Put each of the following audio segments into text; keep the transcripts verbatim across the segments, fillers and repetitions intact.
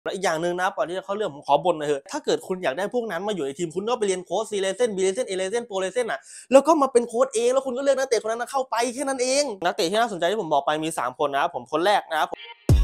และอีกอย่างหนึ่งนะก่อนที่จะเข้าเรื่องผมขอบ่นหน่อยเถอะถ้าเกิดคุณอยากได้พวกนั้นมาอยู่ในทีมคุณก็ไปเรียนโค้ช ซี เลเซ่น บี เลเซ่น เอ เลเซ่น โปร เลเซ่น อ่ะแล้วก็มาเป็นโค้ชเองแล้วคุณก็เลือกนักเตะคนนั้นเข้าไปแค่นั้นเองนักเตะที่น่าสนใจที่ผมบอกไปมีสามคนนะครับผมคนแรกนะครับ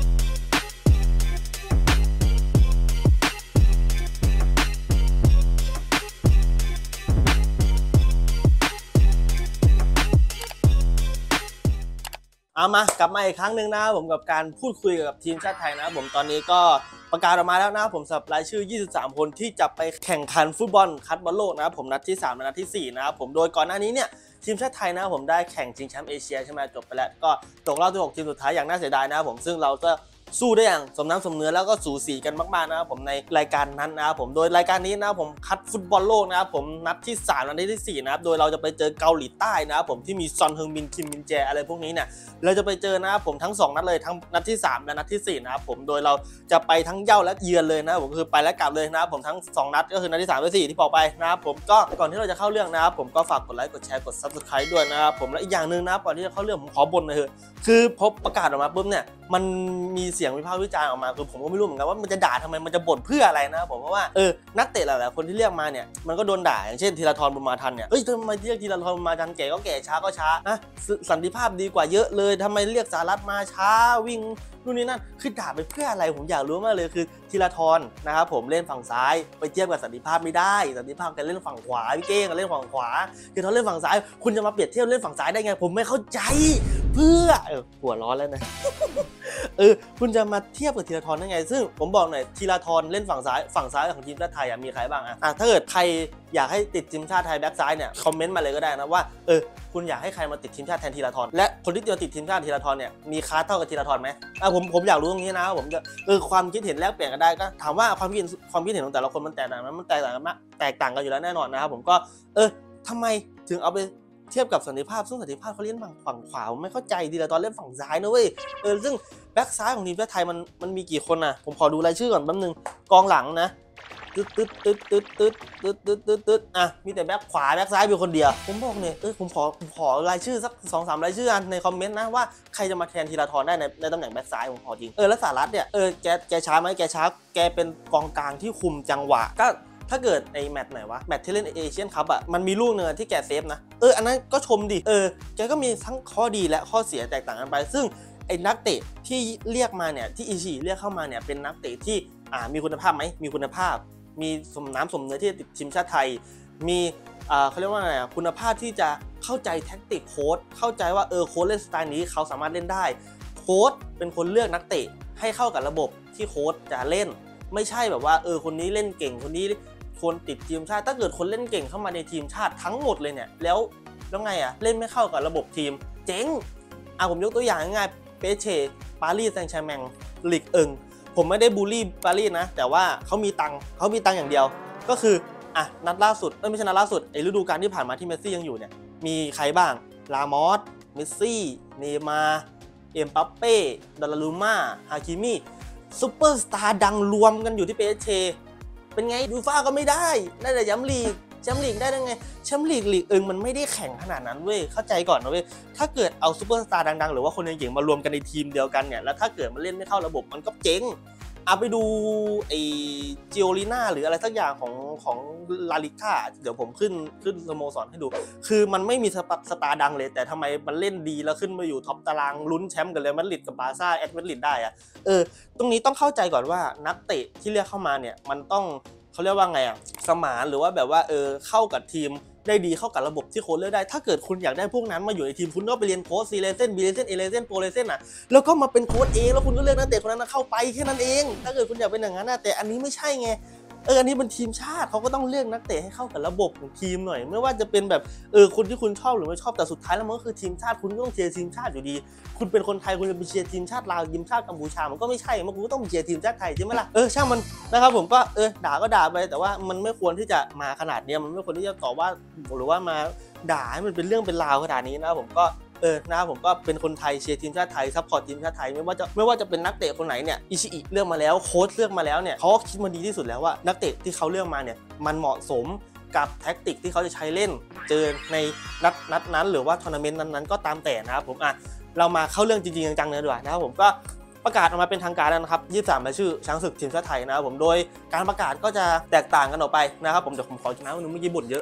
เอามากลับมาอีกครั้งหนึ่งนะครับผมกับการพูดคุยกับทีมชาติไทยนะครับผมตอนนี้ก็ประกาศออกมาแล้วนะครับผมสำหรับรายชื่อยี่สิบสามคนที่จะไปแข่งขันฟุตบอลคัดบอลโลกนะครับผมนัดที่สามและนัดที่สี่นะครับผมโดยก่อนหน้านี้เนี่ยทีมชาติไทยนะครับผมได้แข่งชิงแชมป์เอเชียใช่ไหมจบไปแล้วก็ตกรอบที่หกทีมสุดท้ายอย่างน่าเสียดายนะครับผมซึ่งเราจะสู้ได้อย่างสมน้ำสมเนื้อแล้วก็สูสีกันมากๆนะครับผมในรายการนั้นนะครับผมโดยรายการนี้นะครับผมคัดฟุตบอลโลกนะครับผมนัดที่สามนัดที่สี่นะครับโดยเราจะไปเจอเกาหลีใต้นะครับผมที่มีซอนเฮิงบินคิมมินแจอะไรพวกนี้เนี่ยเราจะไปเจอนะครับผมทั้งสองนัดเลยทั้งนัดที่สามและนัดที่สี่นะครับผมโดยเราจะไปทั้งเย้าและเยือนเลยนะครับผมคือไปและกลับเลยนะครับผมทั้งสองนัดก็คือนัดที่สามและสี่ที่บอกไปนะครับผมก็ก่อนที่เราจะเข้าเรื่องนะครับผมก็ฝากกดไลค์กดแชร์กด ซับสไครบ์ ด้วยนะครับผมและอีกอย่างหนึ่งนะครับก่อนที่จะเข้าเรื่องผมขอบ่นหน่อยเถอะคือพบประกาศออกมาปุ๊บเนี่ยมันมีเสียงวิพากษ์วิจารณ์ออกมาคือผมก็ไม่รู้เหมือนกันว่ามันจะด่าทำไมมันจะบ่นเพื่ออะไรนะผมเพราะว่าเออนักเตะหลายๆคนที่เรียกมาเนี่ยมันก็โดนด่าอย่างเช่นธีรทรบุญมาทันเนี่ยเฮ้ยทำไมเรียกธีรทรบุญมาทันแก่ก็แก่ช้าก็ช้านะสันติภาพดีกว่าเยอะเลยทำไมเรียกสหรัฐมาช้าวิ่งนู่นนี่นั่นคือด่าไปเพื่ออะไรผมอยากรู้มากเลยคือธีรทรนะครับผมเล่นฝั่งซ้ายไปเทียบกับสันติภาพไม่ได้สันติภาพแกเล่นฝั่งขวาพี่เก้งเล่นฝั่งขวาคือเขาเล่นฝั่งซ้ายคุณจะมาเปรียบเทียบเล่นฝั่งซ้ายได้ไงผมไม่เข้าใจเพื่อเออหัวร้อนแล้วนะเออคุณจะมาเทียบกับธีรทรได้ไงซึ่งผมบอกหน่อยธีรทรเล่นฝั่งซ้ายฝั่งซ้ายของทีมชาติไทยมีใครบ้างอ่ะถ้าเกิดใครอยากให้ติดทีมชาติไทยแบ็คซ้ายเนี่ยคอมเมนต์มาเลยก็ได้นะว่าเออคุณอยากให้ใครมาติดทีมชาติแทนธีรทรและคนที่จะติดทีมชาติธีรทรเนี่ยมีคลาสเท่ากับธีรทรไหมอ่ะผมผมอยากรู้ตรงนี้นะผมจะเออความคิดเห็นแลกเปลี่ยนกันได้ก็ถามว่าความคิดความคิดเห็นของแต่ละคนมันแตกต่างมันแตกต่างกันมากแตกต่างกันอยู่แล้วแน่นอนนะครับผมก็เออทำไมถึงเอาไปเทียบกับสันติภาพซึ่งสันติภาพเขาเล่นฝั่งฝั่งขวาผมไม่เข้าใจธีรทรเล่นฝั่งซ้ายนะเว้ยเออซึ่งแบ็คซ้ายของทีมชาติไทยมันมันมีกี่คนน่ะผมขอดูรายชื่อก่อนแป๊บนึงกองหลังนะตึ๊ดตึ๊ดตึ๊ดตึ๊ดตึ๊ดตึ๊ดตึ๊ดตึ๊ดตึ๊ดอ่ะมีแต่แบ็คขวาแบ็คซ้ายเป็นคนเดียวผมบอกเนี่ยเออผมขอผมขอรายชื่อสัก สองสาม รายชื่อในคอมเมนต์นะว่าใครจะมาแทนธีรทรได้ในในตำแหน่งแบ็คซ้ายผมขอจริงเออแล้วสหรัฐเนี่ยเออแกแกช้าไหมแกช้าแกเป็นกองกลางที่คุมจังหวะก็ถ้าเกิดไอ้แมตช์ไหนวะแมตช์ที่เล่นเอเชียนคัพอ่ะมันมีลูกเนินที่แกเซฟนะเอออันนั้นก็ชมดิเออแกก็มีทั้งข้อดีและข้อเสียแตกต่างกันไปซึ่งไอ้นักเตะที่เรียกมาเนี่ยที่อิชิเรียกเข้ามาเนี่ยเป็นนักเตะที่อ่ามีคุณภาพไหมมีคุณภาพมีสมน้ำสมเนื้อที่ติดทีมชาติไทยมีอ่าเขาเรียกว่าไงอ่ะคุณภาพที่จะเข้าใจแท็กติกโค้ชเข้าใจว่าเออโค้ชเล่นสไตล์นี้เขาสามารถเล่นได้โค้ชเป็นคนเลือกนักเตะให้เข้ากับระบบที่โค้ชจะเล่นไม่ใช่แบบว่าเออคนนี้เล่นเก่งคนนี้คนติดทีมชาติถ้าเกิดคนเล่นเก่งเข้ามาในทีมชาติทั้งหมดเลยเนี่ยแล้วแล้วไงอ่ะเล่นไม่เข้ากับระบบทีมเจ๊งอ่ะผมยกตัวอย่างง่ายๆเปเช่ปารีสแซงต์แชร์แมงลีกเอิงผมไม่ได้บูลลี่ปารีสนะแต่ว่าเขามีตังค์เขามีตังค์อย่างเดียวก็คืออ่ะนัดล่าสุดไม่ใช่นัดล่าสุดไอ้ฤดูกาลที่ผ่านมาที่เมสซี่ยังอยู่เนี่ยมีใครบ้างลามอสเมสซี่เนย์มาร์เอ็มบัปเป้ดาราลูม่าฮาคิมิซุปเปอร์สตาร์ดังรวมกันอยู่ที่เปเช่เป็นไงยูฟ่าก็ไม่ได้ได้แต่แชมป์ลีกแชมป์ลีกได้ได้ไงแชมป์ลีกลีกเอิงมันไม่ได้แข่งขนาดนั้นเว้ยเข้าใจก่อนนะเว้ยถ้าเกิดเอาซุปเปอร์สตาร์ดังๆหรือว่าคนเก่งๆมารวมกันในทีมเดียวกันเนี่ยแล้วถ้าเกิดมันเล่นไม่เข้าระบบมันก็เจ๊งเอาไปดูไอ้จิโอลิน่าหรืออะไรสักอย่างของของลาลิก้าเดี๋ยวผมขึ้นขึ้นสโมสรให้ดูคือมันไม่มีสตาร์ดังเลยแต่ทำไมมันเล่นดีแล้วขึ้นมาอยู่ท็อปตารางลุ้นแชมป์กับเรอัลมาดริดกับบาร์ซ่าแอตเลติกได้อะเออตรงนี้ต้องเข้าใจก่อนว่านักเตะที่เรียกเข้ามาเนี่ยมันต้องเขาเรียกว่าไงอะสมานหรือว่าแบบว่าเออเข้ากับทีมได้ดีเข้ากับระบบที่โค้ชเลือกได้ถ้าเกิดคุณอยากได้พวกนั้นมาอยู่ในทีมคุณก็ไปเรียนโค้ช ซี เลเซ่น บี เลเซ่น เอ เลเซ่น โปร เลเซ่นอ่ะแล้วก็มาเป็นโค้ชเองแล้วคุณก็เลือกนักเตะคนนั้นเข้าไปแค่นั้นเองถ้าเกิดคุณอยากเป็นอย่างนั้นนะแต่อันนี้ไม่ใช่ไงเอออันนี้เป็นทีมชาติเขาก็ต้องเลือกนักเตะให้เข้ากับระบบของทีมหน่อยไม่ว่าจะเป็นแบบเออคนที่คุณชอบหรือไม่ชอบแต่สุดท้ายแล้วมันก็คือทีมชาติคุณก็ต้องเชียร์ทีมชาติอยู่ดีคุณเป็นคนไทยคุณจะไปเชียร์ทีมชาติลาวทีมชาติกัมพูชามันก็ไม่ใช่มันคุณก็ต้องเชียร์ทีมชาติไทยใช่ไหมล่ะเออช่างมันนะครับผมก็เออด่าก็ด่าไปแต่ว่ามันไม่ควรที่จะมาขนาดนี้มันไม่ควรที่จะต่อว่าหรือว่ามาด่าให้มันเป็นเรื่องเป็นราวขนาดนี้นะผมก็เออนะครับผมก็เป็นคนไทยเชียร์ทีมชาติไทยซัพพอร์ตทีมชาติไทยไม่ว่าจะไม่ว่าจะเป็นนักเตะคนไหนเนี่ยอิชิอิเลือกมาแล้วโค้ชเลือกมาแล้วเนี่ยเขาคิดมาดีที่สุดแล้วว่านักเตะที่เขาเลือกมาเนี่ยมันเหมาะสมกับแท็กติกที่เขาจะใช้เล่นเจอในนัดนัดนั้นหรือว่าทัวร์นาเมนต์นั้นๆก็ตามแต่นะครับผมอ่ะเรามาเข้าเรื่องจริงๆจังๆเลยดีกว่านะครับผมก็ประกาศออกมาเป็นทางการแล้วนะครับยี่สิบสามรายชื่อช้างศึกทีมชาติไทยนะครับผมโดยการประกาศก็จะแตกต่างกันออกไปนะครับผมเดี๋ยวผมขอกินน้ำนึงเมื่อกี้บ่นเยอะ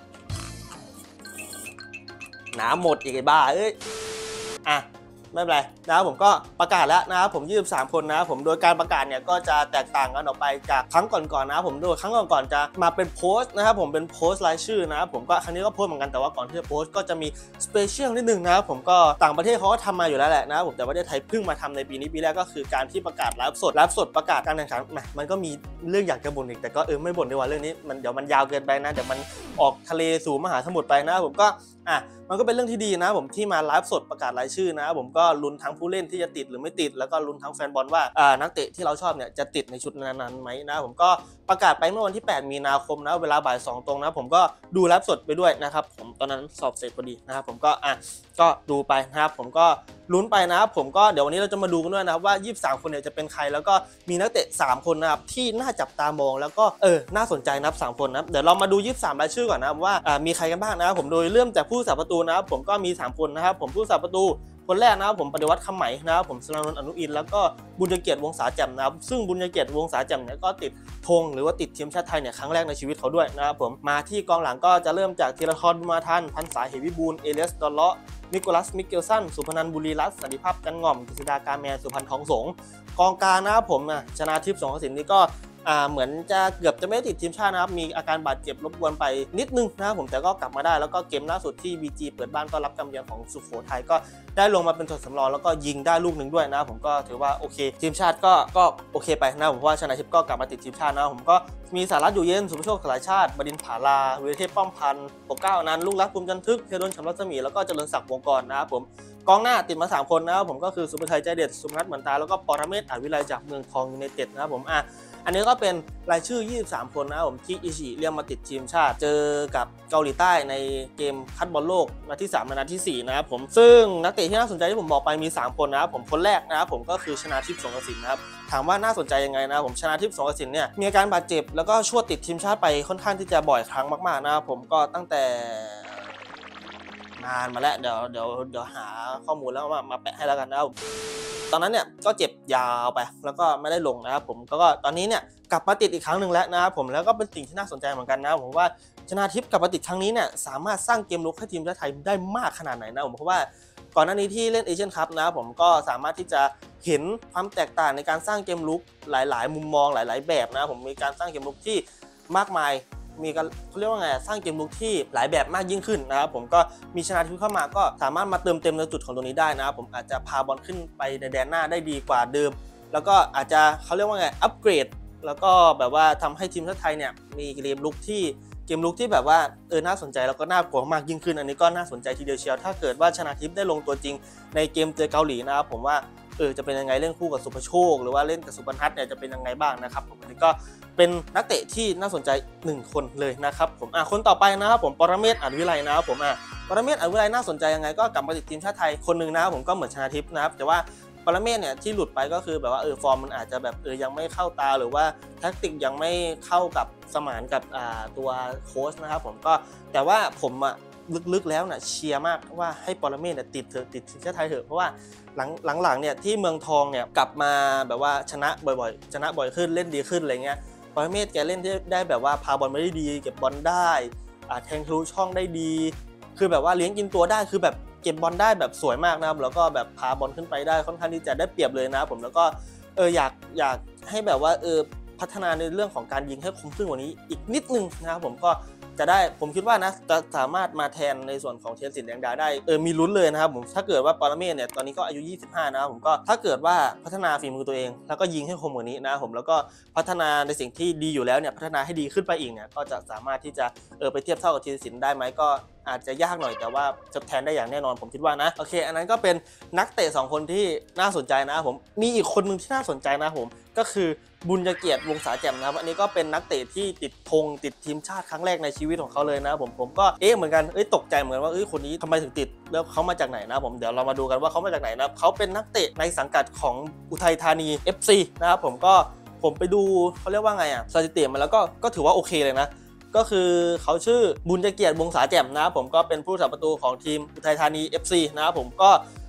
น้ำหมดอีกไอ้บ้าเอ้ยอ่ะไม่เป็นไรนะครับผมก็ประกาศแล้วนะครับผมยี่สิบสามคนนะครับผมโดยการประกาศเนี่ยก็จะแตกต่างกันออกไปจากครั้งก่อนๆนะครับผมโดยครั้งก่อนๆจะมาเป็นโพสต์นะครับผมเป็นโพสต์รายชื่อนะครับผมก็ครั้งนี้ก็โพสต์เหมือนกันแต่ว่าก่อนที่จะโพสต์ก็จะมีสเปเชียลนิดนึงนะครับผมก็ต่างประเทศเขาก็ทำมาอยู่แล้วแหละนะครับผมแต่ประเทศไทยเพิ่งมาทำในปีนี้ปีแรกก็คือการที่ประกาศไลฟ์สดไลฟ์สดประกาศการแข่งขันมันก็มีเรื่องอยากจะบ่นอีกแต่ก็เออไม่บ่นดีกว่าเรื่องนี้มันเดี๋ยวมันยาวเกินไปนะเดี๋ยวมันออกทะเลสู่มหาสมุทรไปนะครับผมก็อ่ะมันก็เป็นเรื่องที่ดีนะผมที่มาไลฟ์สดประกาศรายชื่อนะผมก็ลุ้นทั้งผู้เล่นที่จะติดหรือไม่ติดแล้วก็ลุ้นทั้งแฟนบอลว่าอ่านักเตะที่เราชอบเนี่ยจะติดในชุดนั้นๆไหมนะผมก็ประกาศไปเมื่อวันที่แปดมีนาคมนะเวลาบ่ายสองตรงนะผมก็ดูไลฟ์สดไปด้วยนะครับผมตอนนั้นสอบเสร็จพอดีนะครับผมก็อ่ะก็ดูไปนะครับผมก็ลุ้นไปนะครับผมก็เดี๋ยววันนี้เราจะมาดูกันด้วยนะครับว่ายี่สิบสามคนเนี่ยจะเป็นใครแล้วก็มีนักเตะสามคนนะครับที่น่าจับตามองแล้วก็เออน่าสนใจนับสามคนนะเดี๋ยวเรามาดูยี่สิบสามรายชื่อก่อนนะว่าอ่ามีใครกันบ้างนะครับผมโดยเริ่มจากผู้รักษาประตูนะครับผมก็มีสามคนนะครับผมผู้รักษาประตูคนแรกนะครับผมปฏิวัติคำไหมนะครับผมสรานนท์อนุอินทร์แล้วก็บุญเกียรติวงศาแจ่มนะครับซึ่งบุญเกียรติวงศาแจ่มเนี่ยก็ติดธงหรือว่าติดทีมชาติไทยเนี่ยครั้งแรกในชีวิตเขาด้วยนะครับผมมาที่กองหลังก็จะเริ่มจากธีรทรบุญมาทันพันษาเหวิบูลย์เอเลียสดอลเลาะนิโคลัสมิเกลสันสุพนันท์บุรีรัตน์สันติภาพจันง่อมกฤษดากาแมนสุพรรณทองสงกองกลางนะครับผมนะชนาทิพย์สงกสินนี่ก็อ่าเหมือนจะเกือบจะไม่ติดทีมชาตินะครับมีอาการบาดเจ็บรบกวนไปนิดนึงนะครับผมแต่ก็กลับมาได้แล้วก็เกมล่าสุดที่ บี จี เปิดบ้านต้อนรับการเยือนของสุโขทัยก็ได้ลงมาเป็นตัวสำรองแล้วก็ยิงได้ลูกหนึ่งด้วยนะผมก็ถือว่าโอเคทีมชาติก็ก็โอเคไปนะผมเพราะว่าชนะทิพย์ก็กลับมาติดทีมชาตินะผมก็มีสารัตน์อยู่เย็นสุภโชคสลายชาติบดินทร์ผาลาวีรเทพป้อมพันธ์ปกเกล้าอนันต์ลูกรักภูมิจันทึกเทดลฉำรัศมีแล้วก็เจริญศักดิ์วงกรนะครับผมกองหน้าติดมาสามคนนะครับผมก็คือสุภชัยใจเด็ดสุพนัทเหมือนตาแล้วก็ปรเมศ อาจวิไลจากเมืองทองยูไนเต็ดนะครับผมอ่ะอันนี้ก็เป็นรายชื่อยี่สิบสามคนนะครับผมที่อิชิเรียกมาติดทีมชาติเจอกับเกาหลีใต้ในเกมคัดบอลโลกนัดที่สามและนัดที่สี่นะครับผมซึ่งนักเตะที่น่าสนใจที่ผมบอกไปมีสามคนนะครับผมคนแรกนะครับผมก็คือชนาทิพย์สงกสินนะครับถามว่าน่าสนใจยังไงนะผมชนาทิพย์สงกสินเนี่ยมีอาการบาดเจ็บแล้วก็ชวดติดทีมชาติไปค่อนข้างที่จะบ่อยครั้งมากๆนะครับผมก็ตั้งแต่นานมาแล้วเดี๋ยวเดี๋ยวเดี๋ยวหาข้อมูลแล้วมามาแปะให้แล้วกันนะครับตอนนั้นเนี่ยก็เจ็บยาวไปแล้วก็ไม่ได้ลงนะครับผมก็ตอนนี้เนี่ยกลับมาติดอีกครั้งหนึ่งแล้วนะครับผมแล้วก็เป็นสิ่งที่น่าสนใจเหมือนกันนะผมว่าชนาทิพย์กลับมาติดครั้งนี้เนี่ยสามารถสร้างเกมลุกให้ทีมชาติไทยได้มากขนาดไหนนะผมเพราะว่าก่อนหน้านี้ที่เล่นเอเชียนคัพนะครับผมก็สามารถที่จะเห็นความแตกต่างในการสร้างเกมลุกหลายๆมุมมองหลายๆแบบนะผมมีการสร้างเกมลุกที่มากมายมีการเขาเรียกว่าไงสร้างเกมลุกที่หลายแบบมากยิ่งขึ้นนะครับผมก็มีชนาทิพย์เข้ามาก็สามารถมาเติมเต็มในจุดของตรงนี้ได้นะครับผมอาจจะพาบอลขึ้นไปในแดนหน้าได้ดีกว่าเดิมแล้วก็อาจจะเขาเรียกว่าไงอัปเกรดแล้วก็แบบว่าทำให้ทีมชาติไทยเนี่ยมีเกมลุกที่เกมลุกที่แบบว่าเออน่าสนใจแล้วก็น่ากลัวมากยิ่งขึ้นอันนี้ก็น่าสนใจทีเดียวเชียวถ้าเกิดว่าชนาทิพย์ได้ลงตัวจริงในเกมเจอเกาหลีนะครับผมว่าเออจะเป็นยังไงเล่นคู่กับสุภโชคหรือว่าเล่นกับสุพนัทเนี่ยจะเป็นยังไงบ้างนะครับผมอันนี้ก็เป็นนักเตะที่น่าสนใจหนึ่งคนเลยนะครับผมอ่ะคนต่อไปนะครับผมปรเมศ อาจวิไลนะครับผมอ่ะปรเมศ อาจวิไลน่าสนใจยังไงก็กลับมาติดทีมชาติไทยคนหนึ่งนะครับผมก็เหมือนชนาทิพย์นะครับแต่ว่าปรเมศเนี่ยที่หลุดไปก็คือแบบว่าเออฟอร์มมันอาจจะแบบเออยังไม่เข้าตาหรือว่าแท็กติกยังไม่เข้ากับสมานกับอ่าตัวโค้ชนะครับผมก็แต่ว่าผมอ่ะลึกๆแล้วน่ะเชียร์มากว่าให้ปรเมศเนี่ยติดเถอะติดทีมชาติไทยเถอะเพราะว่าหลังหลังๆเนี่ยที่เมืองทองเนี่ยกลับมาแบบว่าชนะบ่อยๆชนะบ่อยขึ้นเล่นดีขึ้นอะไรเงี้ยปรเมศแกเล่นได้แบบว่าพาบอลมาได้ดีเก็บบอลได้แทงทะลุช่องได้ดีคือแบบว่าเลี้ยงกินตัวได้คือแบบเก็บบอลได้แบบสวยมากนะครับแล้วก็แบบพาบอลขึ้นไปได้ค่อนข้างที่จะได้เปรียบเลยนะผมแล้วก็เอออยากอยากให้แบบว่าเออพัฒนาในเรื่องของการยิงให้คมขึ้นกว่านี้อีกนิดนึงนะครับผมก็จะได้ผมคิดว่านะจะสามารถมาแทนในส่วนของเทียรศิลป์แดงดาได้เออมีลุ้นเลยนะครับผมถ้าเกิดว่าปรเมศเนี่ยตอนนี้ก็อายุยี่สิบห้านะครับผมก็ถ้าเกิดว่าพัฒนาฝีมือตัวเองแล้วก็ยิงให้คมกว่านี้นะครับผมแล้วก็พัฒนาในสิ่งที่ดีอยู่แล้วเนี่ยพัฒนาให้ดีขึ้นไปอีกเนี่ยก็จะสามารถที่จะเออไปเทียบเท่ากับเทียรศิลป์ได้ไหมก็อาจจะยากหน่อยแต่ว่าจะแทนได้อย่างแน่นอนผมคิดว่านะโอเคอันนั้นก็เป็นนักเตะสองคนที่น่าสนใจนะครับผมมีอีกคนนึงที่น่าสนใจนะผมก็คือบุญเกียรติวงศาแจ่มนะครับอันนี้ก็เป็นนักเตะที่ติดธงติดทีมชาติครั้งแรกในชีวิตของเขาเลยนะผมผมก็เอ๊ะเหมือนกันเอ้ยตกใจเหมือนว่าเอ้ยคนนี้ทำไมถึงติดแล้วเขามาจากไหนนะผมเดี๋ยวเรามาดูกันว่าเขามาจากไหนนะเขาเป็นนักเตะในสังกัดของอุทัยธานี เอฟ ซี นะครับผมก็ผมไปดูเขาเรียกว่าไงอ่ะสถิติมาแล้วก็ก็ถือว่าโอเคเลยนะก็คือเขาชื่อบุญเกียรติวงศาแจ่มนะครับผมก็เป็นผู้รักษาประตูของทีมอุทัยธานี เอฟ ซี นะครับผมก็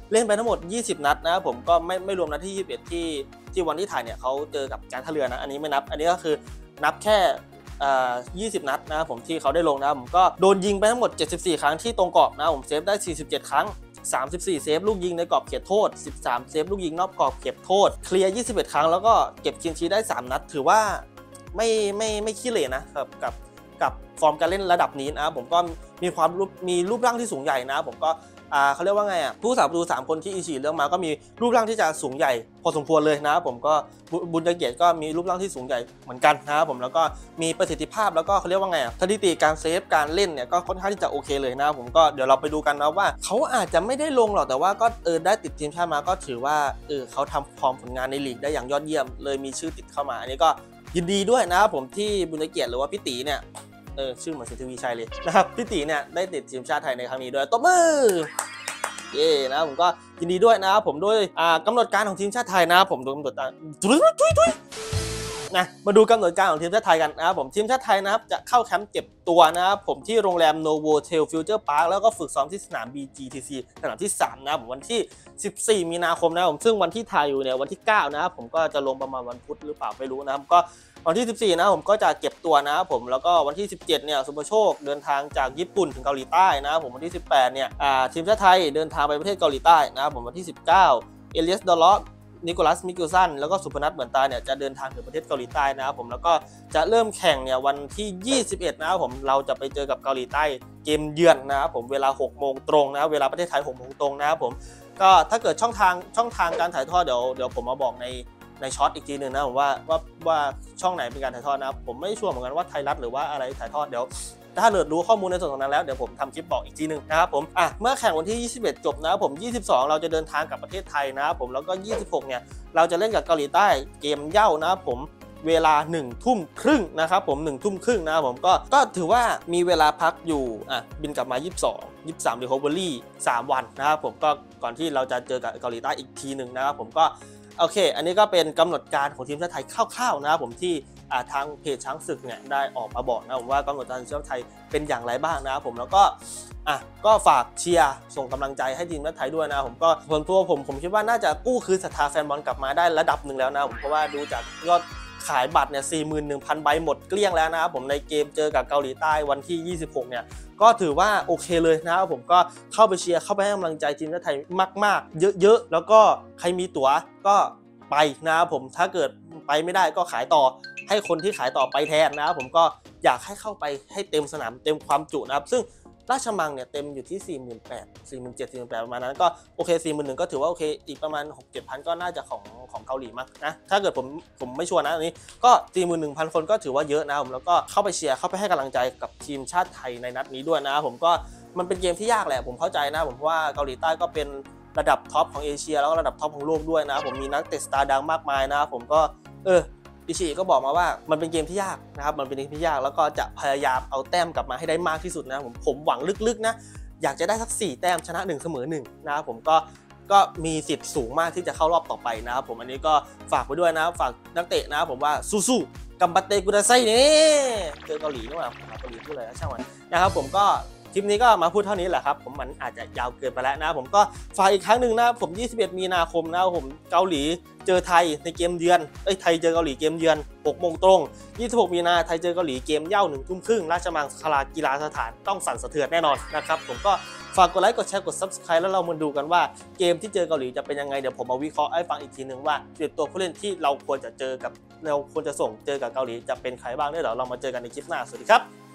เล่นไปทั้งหมดยี่สิบนัดนะครับผมก็ไม่ไม่รวมนัดที่ยี่สิบเอ็ดที่ที่วันที่ถ่ายเนี่ยเขาเจอกับการท่าเรือนะอันนี้ไม่นับอันนี้ก็คือนับแค่ยี่สิบนัดนะครับผมที่เขาได้ลงนะครับผมก็โดนยิงไปทั้งหมดเจ็ดสิบสี่ครั้งที่ตรงกรอบนะครับผมเซฟได้สี่สิบเจ็ดครั้งสามสิบสี่เซฟลูกยิงในกรอบเขตโทษสิบสามเซฟลูกยิงนอกกรอบเขตโทษเคลียร์ยี่สิบเอ็ดครั้งแล้วก็เก็บคินชีได้สามนัดถือว่าไม่ไม่ไม่ขี้เหร่นะครับกับกับฟอร์มการเล่นระดับนี้นะครับผมก็มีความมีรูปร่างที่สูงใหญ่นะผมก็อ่าเขาเรียกว่าไงอ่ะผู้สาประตูสามคนที่อิชิเลือกมาก็มีรูปร่างที่จะสูงใหญ่พอสมควรเลยนะครับผมก็บุญเกียรติก็มีรูปร่างที่สูงใหญ่เหมือนกันนะครับผมแล้วก็มีประสิทธิภาพแล้วก็เขาเรียกว่าไงอ่ะสถิติการเซฟการเล่นเนี่ยก็ค่อนข้างที่จะโอเคเลยนะครับผมก็เดี๋ยวเราไปดูกันนะว่าเขาอาจจะไม่ได้ลงหรอกแต่ว่าก็เออได้ติดทีมชาติมาก็ถือว่าเออเขาทำฟอร์มผลงานในลีกได้อย่างยอดเยี่ยมเลยมีชื่อติดเข้ามาอันนี้ก็ยินดีด้วยนะครับผมที่บุญเกียรติหรือว่าพี่ตีเนี่ยเออชื่อเหมือนสิทธิวีชัยเลยนะครับพี่ตีเนี่ยได้ติดทีมชาติไทยในครั้งนี้ด้วยตบมือเย่นะผมก็ยินดีด้วยนะครับผมด้วยกำหนดการของทีมชาติไทยนะครับผมดูกำหนดการนะมาดูกำหนดการของทีมชาติไทยกันนะครับผมทีมชาติไทยนะครับจะเข้าแคมป์เก็บตัวนะครับผมที่โรงแรม Novotel Future Park แล้วก็ฝึกซ้อมที่สนาม บี จี ที ซี สนามที่สามนะครับผมวันที่สิบสี่มีนาคมนะครับผมซึ่งวันที่ถ่ายอยู่เนี่ยวันที่เก้านะครับผมก็จะลงประมาณวันพุธหรือเปล่าไม่รู้นะครับก็วันที่สิบสี่นะผมก็จะเก็บตัวนะครับผมแล้วก็วันที่สิบเจ็ดเนี่ยสุภโชคเดินทางจากญี่ปุ่นถึงเกาหลีใต้นะครับผมวันที่สิบแปดเนี่ยอ่าทีมชาติไทยเดินทางไปประเทศเกาหลีใต้นะครับผมวันที่สิบเก้าเอเลียสดอลล็อกนิโคลัสมิกิลสันแล้วก็สุพนัทเหมือนตาเนี่ยจะเดินทางถึงประเทศเกาหลีใต้นะครับผมแล้วก็จะเริ่มแข่งเนี่ยวันที่ยี่สิบเอ็ดนะครับผมเราจะไปเจอกับเกาหลีใต้เกมเยือนนะครับผมเวลาหกโมงตรงนะเวลาประเทศไทยหกโมงตรงนะครับผมก็ถ้าเกิดช่องทางช่องทางการถ่ายทอดเดี๋ยวเดี๋ยวผมมาบอกในในช็อตอีกทีหนึ่งนะผมว่าว่าว่าช่องไหนเป็นการถ่ายทอดนะครับผมไม่ชัวร์เหมือนกันว่าไทยรัฐหรือว่าอะไรถ่ายทอดเดี๋ยวถ้าเกิดรู้ข้อมูลในส่วนตรงนั้นแล้วเดี๋ยวผมทำคลิปบอกอีกทีหนึ่งนะครับผมอ่ะเมื่อแข่งวันที่ยี่สิบเอ็ดจบนะครับผมยี่สิบสองเราจะเดินทางกลับประเทศไทยนะครับผมแล้วก็ยี่สิบหกเนี่ยเราจะเล่นกับเกาหลีใต้เกมเย่านะครับผมเวลาหนึ่งทุ่มครึ่งนะครับผมหนึ่งทุ่มครึ่งนะครับผมก็ก็ถือว่ามีเวลาพักอยู่อ่ะบินกลับมายี่สิบสอง ยี่สิบสาม recovery สามวันนะครับผมก็ก่อนที่เราจะเจอกับเกาหลีใต้อีกทีหนึ่งนะครับผมก็โอเคอันนี้ก็เป็นกำหนดการของทีมชาติไทยคร่าวๆนะครับผมที่ทางเพจช้างศึกเนี่ยได้ออกมาบอกนะผมว่ากำหนดการทีมชาติไทยเป็นอย่างไรบ้างนะครับผมแล้วก็อ่ะก็ฝากเชียร์ส่งกำลังใจให้ทีมชาติไทยด้วยนะผมก็ส่วนตัวผมผมคิดว่าน่าจะกู้คืนศรัทธาแฟนบอลกลับมาได้ระดับหนึ่งแล้วนะผมเพราะว่าดูจากยอดขายบัตรเนี่ย สี่หมื่นหนึ่งพัน ใบหมดเกลี้ยงแล้วนะครับผมในเกมเจอกับเกาหลีใต้วันที่ยี่สิบหกเนี่ยก็ถือว่าโอเคเลยนะครับผมก็เข้าไปเชียร์เข้าไปให้กำลังใจทีมชาติไทยมากๆเยอะๆแล้วก็ใครมีตั๋วก็ไปนะครับผมถ้าเกิดไปไม่ได้ก็ขายต่อให้คนที่ขายต่อไปแทนนะครับผมก็อยากให้เข้าไปให้เต็มสนามเต็มความจุนะครับซึ่งราชมังเนี่ยเต็มอยู่ที่ สี่หมื่นแปดพัน สี่หมื่นเจ็ดพัน สี่หมื่นแปดพัน ประมาณนั้นก็โอเค สี่หมื่นหนึ่งพัน ก็ถือว่าโอเคอีกประมาณ หกถึงเจ็ดพัน ก็น่าจะของของเกาหลีมั้งนะถ้าเกิดผมผมไม่ชัวร์นะอันนี้ก็ สี่หมื่นหนึ่งพัน คนก็ถือว่าเยอะนะผมแล้วก็เข้าไปเชียร์เข้าไปให้กำลังใจกับทีมชาติไทยในนัดนี้ด้วยนะผมก็มันเป็นเกมที่ยากแหละผมเข้าใจนะผมเพราะว่าเกาหลีใต้ก็เป็นระดับท็อปของเอเชียแล้วก็ระดับท็อปของโลกด้วยนะผมมีนักเตะสตาร์ดังมากมายนะผมก็เอออิชิก็บอกมาว่ามันเป็นเกมที่ยากนะครับมันเป็นเกมที่ยากแล้วก็จะพยายามเอาแต้มกลับมาให้ได้มากที่สุดนะผมผมหวังลึกๆนะอยากจะได้สักสี่แต้มชนะหนึ่งเสมอหนึ่งนะครับผมก็ก็มีสิทธิ์สูงมากที่จะเข้ารอบต่อไปนะครับผมอันนี้ก็ฝากไปด้วยนะฝากนักเตะนะครับผมว่าสู้ๆกัมบัตเตกุดาไซนี่เจอเกาหลีนี่หว่าเกาหลีพูดอะไรช่างมันนะครับผมก็คลิปนี้ก็มาพูดเท่านี้แหละครับผมมันอาจจะยาวเกินไปแล้วนะผมก็ฝากอีกครั้งหนึ่งนะผมยี่สิบเอ็ดมีนาคมนะผมเกาหลีเจอไทยในเกมเยือนเอ้ยไทยเจอเกาหลีเกมเยือนหกโมงตรงยี่สิบหกมีนาไทยเจอเกาหลีเกมเย่าหนึ่งทุ่มครึ่งราชมังคลากีฬาสถานต้องสั่นสะเทือนแน่นอนนะครับผมก็ฝากกดไลค์กดแชร์กด ซับสไครบ์ แล้วเรามาดูกันว่าเกมที่เจอเกาหลีจะเป็นยังไงเดี๋ยวผมมาวิเคราะห์ให้ฟังอีกทีนึงว่าเจ็ดตัวผู้เล่นที่เราควรจะเจอกับเราควรจะส่งเจอกับเกาหลีจะเป็นใครบ้างเดี๋ยวเรามาเจอกันในคลิปหน้าสวัสดีครับ